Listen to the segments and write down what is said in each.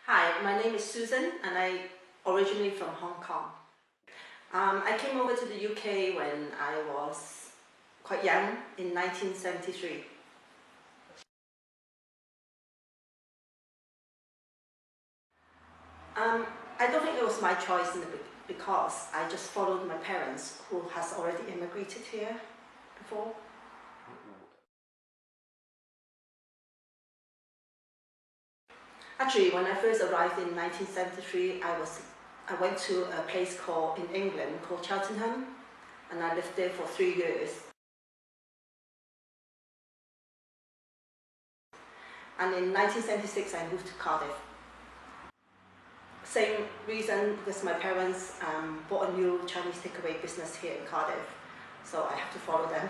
Hi, my name is Susan and I originally from Hong Kong. I came over to the UK when I was quite young in 1973. Um, I don't think it was my choice because I just followed my parents who has already immigrated here before. Actually, when I first arrived in 1973, I went to a place called in England called Cheltenham, and I lived there for 3 years. And in 1976, I moved to Cardiff. Same reason, because my parents bought a new Chinese takeaway business here in Cardiff, so I have to follow them.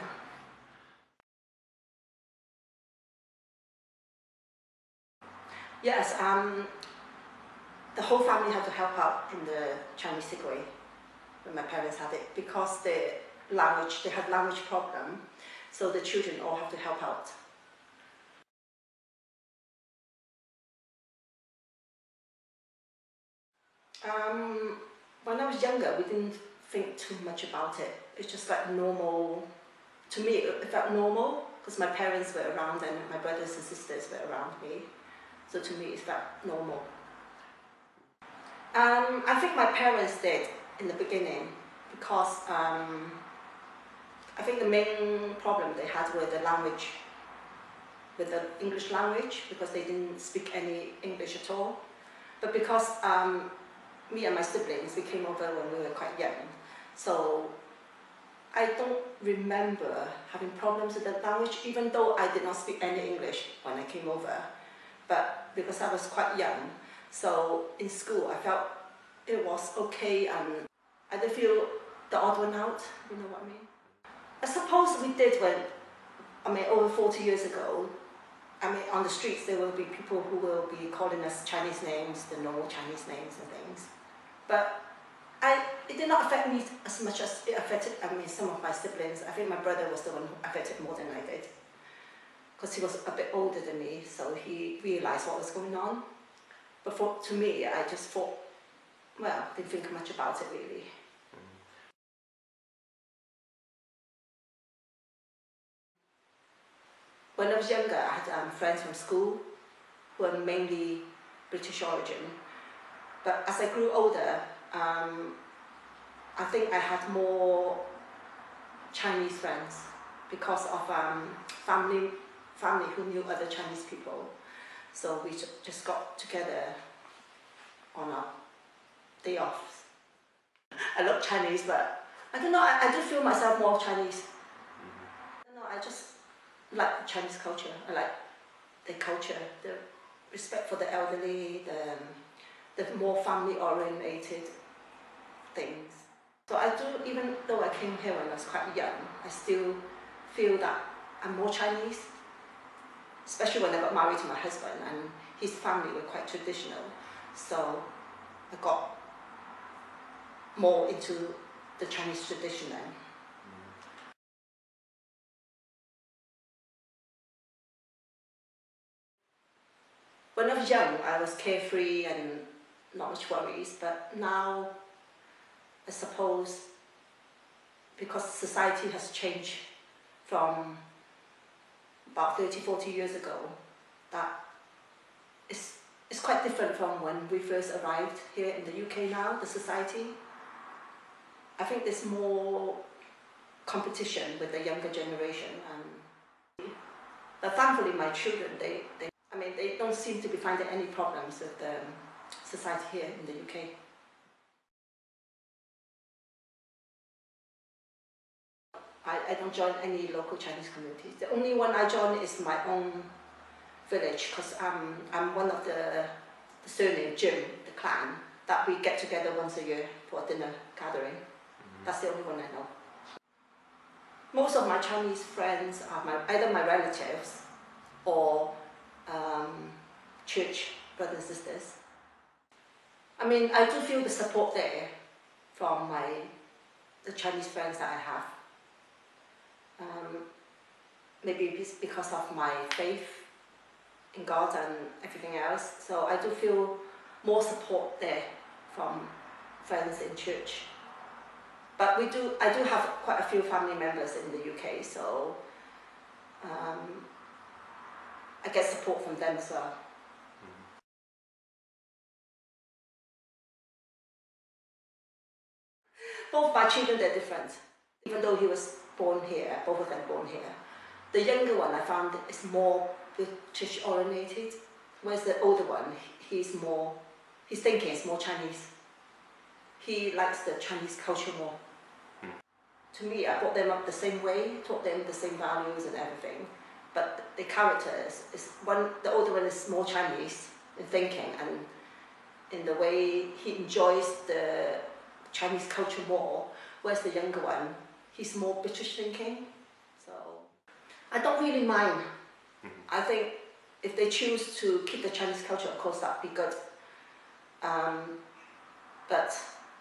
Yes, the whole family had to help out in the Chinese takeaway when my parents had it, because they had language problem, so the children all have to help out. When I was younger, we didn't think too much about it. It's just like normal. To me, it felt normal because my parents were around and my brothers and sisters were around me. So to me, it felt normal. I think my parents did in the beginning because I think the main problem they had with the language, with the English language, because they didn't speak any English at all. But because me and my siblings, we came over when we were quite young, so I don't remember having problems with the language, even though I did not speak any English when I came over. But because I was quite young, so in school I felt it was okay, and I didn't feel the odd one out, you know what I mean? I suppose we did when, over 40 years ago, on the streets there will be people who will be calling us Chinese names, the normal Chinese names and things. But it did not affect me as much as it affected some of my siblings. I think my brother was the one who affected more than I did, because he was a bit older than me, so he realized what was going on. But to me, I just thought, well, didn't think much about it really. When I was younger, I had friends from school who were mainly British origin. But as I grew older, I think I had more Chinese friends because of family who knew other Chinese people. So we just got together on our day off. I love Chinese, but I don't know, I do feel myself more Chinese. I don't know, I just like Chinese culture. I like their culture, the respect for the elderly, the more family-orientated things. So I do, even though I came here when I was quite young, I still feel that I'm more Chinese, especially when I got married to my husband, and his family were quite traditional. So I got more into the Chinese tradition then. When I was young, I was carefree and not much worries, but now, I suppose, because society has changed from about 30, 40 years ago, that it's quite different from when we first arrived here in the UK now, the society. I think there's more competition with the younger generation, but thankfully my children, they don't seem to be finding any problems with the society here in the UK. I don't join any local Chinese communities. The only one I join is my own village, because I'm one of the surname Jim, the clan, that we get together once a year for a dinner gathering. That's the only one I know. Most of my Chinese friends are either my relatives or church brothers and sisters. I do feel the support there from the Chinese friends that I have. Maybe it's because of my faith in God and everything else. So I do feel more support there from friends in church. But I do have quite a few family members in the UK, so I get support from them as well. Both my children, they're different. Even though he was born here, both of them born here. The younger one I found is more British orientated, whereas the older one, his thinking is more Chinese. He likes the Chinese culture more. To me, I brought them up the same way, taught them the same values and everything. But the character the older one is more Chinese in thinking and in the way he enjoys the Chinese culture more, whereas the younger one, he's more British thinking. So I don't really mind. I think if they choose to keep the Chinese culture, of course, that'd be good. But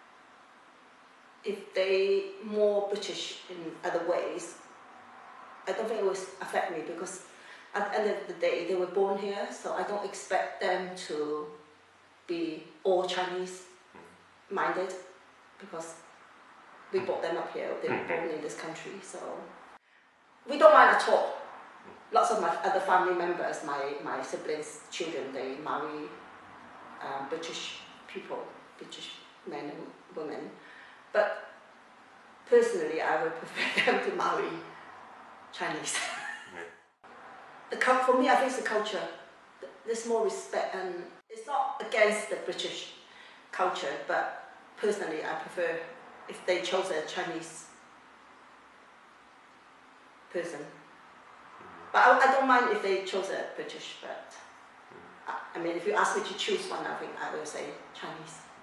if they more British in other ways, I don't think it will affect me, because at the end of the day, they were born here, so I don't expect them to be all Chinese-minded, because we brought them up here, they were born in this country, so we don't mind at all. Lots of my other family members, my siblings' children, they marry British people, British men and women. But personally, I would prefer them to marry Chinese. For me, I think it's the culture. There's more respect, and it's not against the British culture, but personally, I prefer if they chose a Chinese person. But I don't mind if they chose a British, but I mean, if you ask me to choose one, I think I will say Chinese.